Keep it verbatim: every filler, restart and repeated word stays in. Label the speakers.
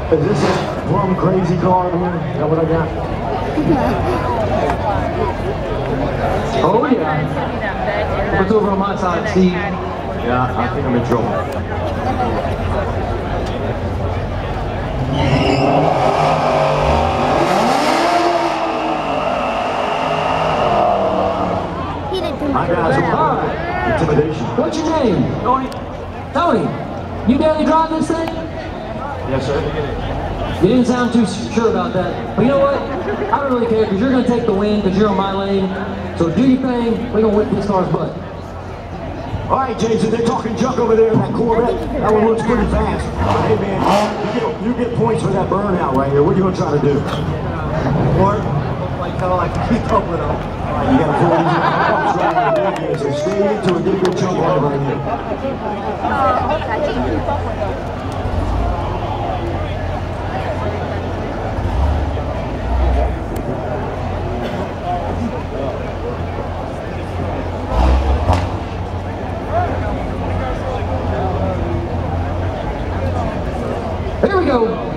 Speaker 1: Is this a plum crazy car here? Is that what I got? Oh yeah.
Speaker 2: What's over on my side, Steve?
Speaker 1: Yeah, I think I'm in trouble. My guys are fine. Intimidation.
Speaker 2: What's your name? Tony. Tony, you daily drive this thing?
Speaker 1: Yes, sir.
Speaker 2: You didn't sound too sure about that. But you know what? I don't really care because you're going to take the win because you're on my lane. So do your thing. We're going to whip this car's butt.
Speaker 1: All right, Jason, they're talking junk over there in that Corvette. That one looks pretty fast. Hey, man, you get, you get points for that burnout right here. What are you going to try to do?
Speaker 3: Or, like, kind of like keep up with them.
Speaker 1: All right, you got to pull these pumps right here. So stay into it. Get a good chunk on it right here.
Speaker 4: Uh, okay, I can keep up with them.
Speaker 2: Here we go.